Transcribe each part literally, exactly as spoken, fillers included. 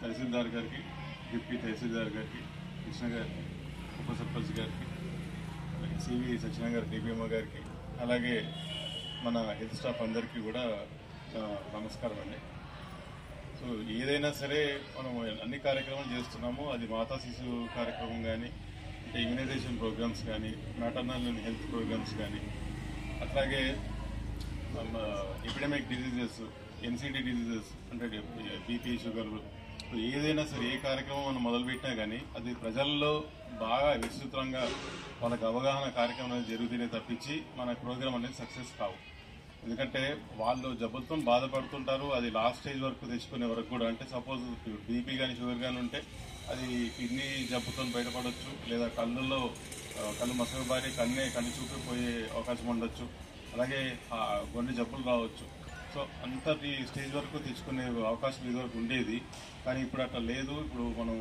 తహసీల్దార్ గారికి, డిప్యూటీ తహసీల్దార్ గారికి, కృష్ణ గారికి, ఉప సర్పంచ్ గారికి, అలాగే సివి సత్యనారాయణ గారి డిపిఎంఓ గారికి, అలాగే మన హెల్త్ స్టాఫ్ అందరికీ కూడా నమస్కారం అండి. సో ఏదైనా సరే మనం అన్ని కార్యక్రమాలు చేస్తున్నాము. అది మాతా శిశు కార్యక్రమం కానీ, అంటే ఇమ్యునైజేషన్ ప్రోగ్రామ్స్ కానీ, మ్యాటర్నల్ హెల్త్ ప్రోగ్రామ్స్ కానీ, అట్లాగే ఎపిడమిక్ డిజీజెస్, ఎన్సీడీ డిజీజెస్ అంటే బీపీ, షుగర్, ఏదైనా సరే ఏ కార్యక్రమం మనం మొదలుపెట్టినా కానీ అది ప్రజల్లో బాగా విస్తృతంగా వాళ్ళకి అవగాహన కార్యక్రమం జరుగుతూనే తప్పించి మన ప్రోగ్రామ్ అనేది సక్సెస్ కావు. ఎందుకంటే వాళ్ళు జబ్బులతో బాధపడుతుంటారు. అది లాస్ట్ స్టేజ్ వరకు తెచ్చుకునే వరకు కూడా, అంటే సపోజ్ బీపీ కానీ షుగర్ కానీ ఉంటే అది కిడ్నీ జబ్బుతో బయటపడవచ్చు, లేదా కళ్ళల్లో కళ్ళు మసకబారి కన్నే కన్ను చూపిపోయే అవకాశం ఉండొచ్చు, అలాగే కొన్ని జబ్బులు రావచ్చు. సో అంతటి స్టేజ్ వరకు తెచ్చుకునే అవకాశం ఇదివరకు ఉండేది, కానీ ఇప్పుడు అట్లా లేదు. ఇప్పుడు మనం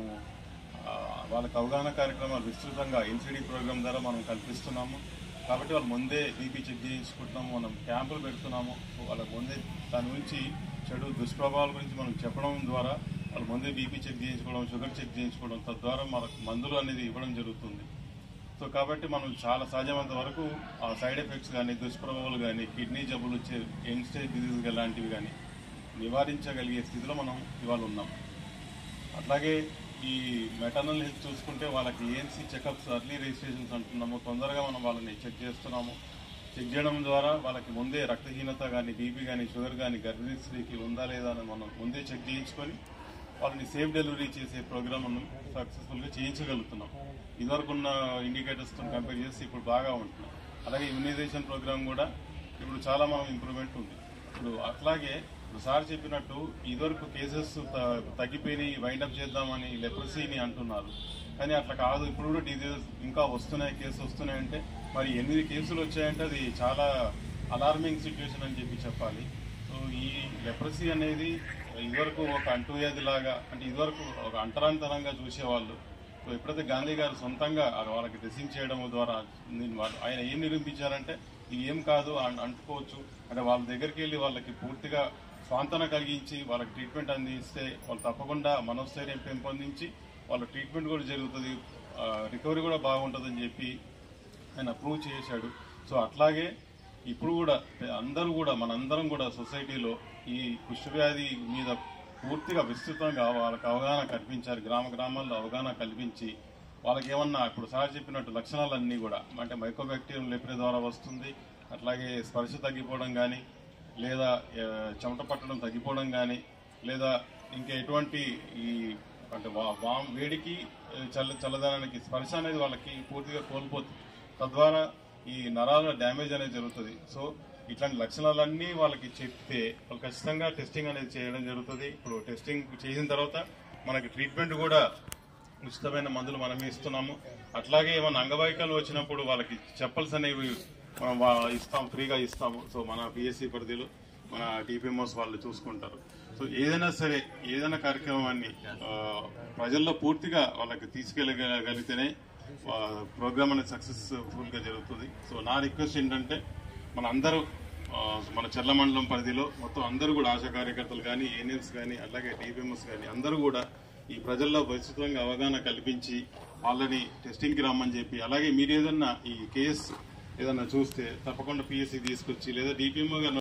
వాళ్ళకి అవగాహన కార్యక్రమాలు విస్తృతంగా ఎన్సీడీ ప్రోగ్రామ్ ద్వారా మనం కల్పిస్తున్నాము. కాబట్టి వాళ్ళు ముందే బీపీ చెక్ చేయించుకుంటున్నాము, మనం క్యాంపులు పెడుతున్నాము. వాళ్ళకి ముందే దాని గురించి చెడు దుష్ప్రభావాల గురించి మనం చెప్పడం ద్వారా వాళ్ళు ముందే బీపీ చెక్ చేయించుకోవడం, షుగర్ చెక్ చేయించుకోవడం, తద్వారా మనకు మందులు అనేది ఇవ్వడం జరుగుతుంది. సో కాబట్టి మనం చాలా సాధ్యమైనంత వరకు ఆ సైడ్ ఎఫెక్ట్స్ కానీ, దుష్ప్రభావాలు కానీ, కిడ్నీ జబ్బులు వచ్చే ఎండ్ స్టేజ్ డిజీజ్ లాంటివి కానీ నివారించగలిగే స్థితిలో మనం ఇవాళ ఉన్నాం. అట్లాగే ఈ మెటర్నల్ హెల్త్ చూసుకుంటే వాళ్ళకి ఏఎన్సీ చెకప్స్, అర్లీ రిజిస్ట్రేషన్స్ అంటున్నాము. తొందరగా మనం వాళ్ళని చెక్ చేస్తున్నాము. చెక్ చేయడం ద్వారా వాళ్ళకి ముందే రక్తహీనత కానీ, బీపీ కానీ, షుగర్ కానీ గర్భిణీ స్త్రీకి ఉందా లేదా అని మనం ముందే చెక్ చేయించుకొని వాళ్ళని సేఫ్ డెలివరీ చేసే ప్రోగ్రామ్ మనం సక్సెస్ఫుల్గా చేయించగలుగుతున్నాం. ఇదివరకు ఉన్న ఇండికేటర్స్తో కంపేర్ చేసి ఇప్పుడు బాగా ఉంటున్నాం. అలాగే ఇమ్యునైజేషన్ ప్రోగ్రామ్ కూడా ఇప్పుడు చాలా మనం ఇంప్రూవ్మెంట్ ఉంది. ఇప్పుడు అట్లాగే ఇప్పుడు సార్ చెప్పినట్టు ఇదివరకు కేసెస్ తగ్గిపోయినాయి, వైండప్ చేద్దామని లెప్రసీని అంటున్నారు, కానీ అట్లా కాదు. ఇప్పుడు కూడా డిజీజెస్ ఇంకా వస్తున్నాయి, కేసులు వస్తున్నాయంటే మరి ఎనిమిది కేసులు వచ్చాయంటే అది చాలా అలార్మింగ్ సిచ్యువేషన్ అని చెప్పి చెప్పాలి. సో ఈ లెప్రసీ అనేది ఇదివరకు ఒక అంటువ్యాధి లాగా, అంటే ఇదివరకు ఒక అంటరాంతరంగా చూసేవాళ్ళు. సో ఎప్పుడైతే గాంధీ గారు సొంతంగా వాళ్ళకి డ్రెస్సింగ్ చేయడం ద్వారా ఆయన ఏం నిరూపించారంటే ఇది ఏం కాదు, అంటుకోవచ్చు, అంటే వాళ్ళ దగ్గరికి వెళ్ళి వాళ్ళకి పూర్తిగా స్వాంతన కలిగించి వాళ్ళకి ట్రీట్మెంట్ అందిస్తే వాళ్ళు తప్పకుండా మనోస్థైర్యం పెంపొందించి వాళ్ళ ట్రీట్మెంట్ కూడా జరుగుతుంది, రికవరీ కూడా బాగుంటుందని చెప్పి ఆయన ప్రూవ్ చేశాడు. సో అట్లాగే ఇప్పుడు కూడా అందరూ కూడా మనందరం కూడా సొసైటీలో ఈ కుష్ఠవ్యాధి మీద పూర్తిగా విస్తృతంగా వాళ్ళకి అవగాహన కల్పించారు. గ్రామ గ్రామాల్లో అవగాహన కల్పించి వాళ్ళకి ఏమన్నా ఇప్పుడు సార్ చెప్పినట్టు లక్షణాలన్నీ కూడా, అంటే మైకోబాక్టీరియం లెప్రే ద్వారా వస్తుంది, అట్లాగే స్పర్శ తగ్గిపోవడం కానీ, లేదా చెమట పట్టడం తగ్గిపోవడం కానీ, లేదా ఇంకా ఎటువంటి ఈ అంటే వామ్ వేడికి చల్ల చల్లదనానికి స్పర్శ అనేది వాళ్ళకి పూర్తిగా కోల్పోతుంది. తద్వారా ఈ నరాల డ్యామేజ్ అనేది జరుగుతుంది. సో ఇట్లాంటి లక్షణాలన్నీ వాళ్ళకి చెప్తే వాళ్ళు ఖచ్చితంగా టెస్టింగ్ అనేది చేయడం జరుగుతుంది. ఇప్పుడు టెస్టింగ్ చేసిన తర్వాత మనకి ట్రీట్మెంట్ కూడా ఉచితమైన మందులు మనమే ఇస్తున్నాము. అట్లాగే ఏమైనా అంగవైకల్యం వచ్చినప్పుడు వాళ్ళకి చెప్పల్స్ అనేవి మనం ఇస్తాం, ఫ్రీగా ఇస్తాము. సో మన పిఎస్సి పరిధిలో మన టీపీఎంఓస్ వాళ్ళు చూసుకుంటారు. సో ఏదైనా సరే ఏదైనా కార్యక్రమాన్ని ప్రజల్లో పూర్తిగా వాళ్ళకి తీసుకెళ్ళగలిగితేనే ప్రోగ్రామ్ అనేది సక్సెస్ఫుల్ గా జరుగుతుంది. సో నా రిక్వెస్ట్ ఏంటంటే మన అందరూ మన చర్ల మండలం పరిధిలో మొత్తం అందరూ కూడా ఆశా కార్యకర్తలు కానీ, ఏఎన్ఎంస్ కానీ, అలాగే టీపీఎంఎస్ కానీ అందరూ కూడా ఈ ప్రజల్లో విస్తృతంగా అవగాహన కల్పించి వాళ్ళని టెస్టింగ్కి రమ్మని చెప్పి, అలాగే మీరు ఏదన్నా ఈ కేసు ఏదన్నా చూస్తే తప్పకుండా పిఎస్సి తీసుకొచ్చి లేదా డిపిఎంఓ గారు